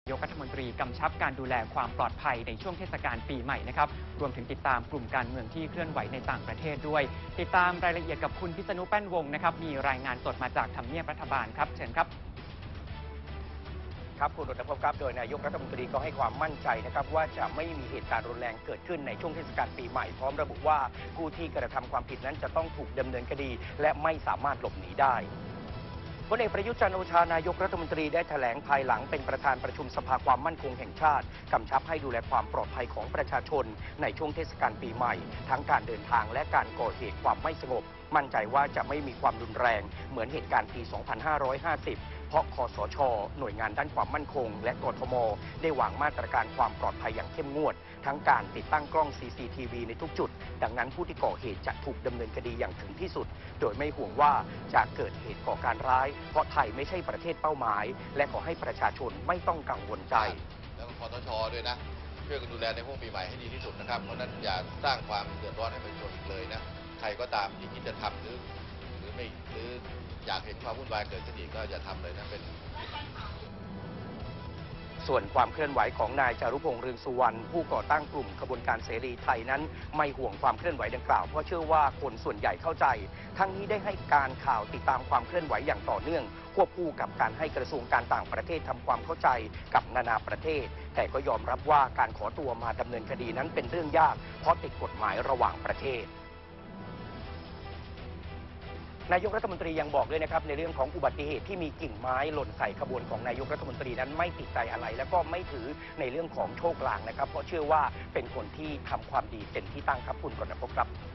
นายกรัฐมนตรีกำชับการดูแลความปลอดภัยในช่วงเทศกาลปีใหม่นะครับรวมถึงติดตามกลุ่มการเมืองที่เคลื่อนไหวในต่างประเทศด้วยติดตามรายละเอียดกับคุณพิษณุแป้นวงศ์นะครับมีรายงานสดมาจากทำเนียบรัฐบาลครับเชิญครับครับคุณรัตพงศ์ครับโดยนายกรัฐมนตรีก็ให้ความมั่นใจนะครับว่าจะไม่มีเหตุการณ์รุนแรงเกิดขึ้นในช่วงเทศกาลปีใหม่พร้อมระบุว่าผู้ที่กระทำความผิดนั้นจะต้องถูกดำเนินคดีและไม่สามารถหลบหนีได้พลเอกประยุทธ์จันทร์โอชานายกรัฐมนตรีได้แถลงภายหลังเป็นประธานประชุมสภาความมั่นคงแห่งชาติกำชับให้ดูแลความปลอดภัยของประชาชนในช่วงเทศกาลปีใหม่ทั้งการเดินทางและการก่อเหตุความไม่สงบมั่นใจว่าจะไม่มีความรุนแรงเหมือนเหตุการณ์ปี 2550 เพราะคสช.หน่วยงานด้านความมั่นคงและกทม.ได้วางมาตรการความปลอดภัยอย่างเข้มงวดทั้งการติดตั้งกล้อง CCTV ในทุกจุดดังนั้นผู้ที่ก่อเหตุจะถูกดำเนินคดีอย่างถึงที่สุดโดยไม่ห่วงว่าจะเกิดเหตุก่อการร้ายเพราะไทยไม่ใช่ประเทศเป้าหมายและขอให้ประชาชนไม่ต้องกังวลใจแล้วก็คสช.ด้วยนะช่วยกันดูแลในช่วงปีใหม่ให้ดีที่สุดนะครับเพราะนั้นอย่าสร้างความเดือดร้อนให้ประชาชนอีกเลยนะใครก็ตามที่คิดจะทำหรือไม่หรืออยากเห็นความวุ่นวายเกิดขึ้นอีกก็อย่าทำเลยนะเป็นส่วนความเคลื่อนไหวของนายจารุพงษ์ เรืองสุวรรณผู้ก่อตั้งกลุ่มขบวนการเสรีไทยนั้นไม่ห่วงความเคลื่อนไหวดังกล่าวเพราะเชื่อว่าคนส่วนใหญ่เข้าใจทั้งนี้ได้ให้การข่าวติดตามความเคลื่อนไหวอย่างต่อเนื่องควบคู่กับการให้กระทรวงการต่างประเทศทำความเข้าใจกับนานาประเทศแต่ก็ยอมรับว่าการขอตัวมาดำเนินคดีนั้นเป็นเรื่องยากเพราะติดกฎหมายระหว่างประเทศนายกรัฐมนตรียังบอกด้วยนะครับในเรื่องของอุบัติเหตุที่มีกิ่งไม้หล่นใส่ขบวนของนายกรัฐมนตรีนั้นไม่ติดใจอะไรแล้วก็ไม่ถือในเรื่องของโชคลางนะครับเพราะเชื่อว่าเป็นคนที่ทำความดีเป็นที่ตั้งครับคุณกนพครับ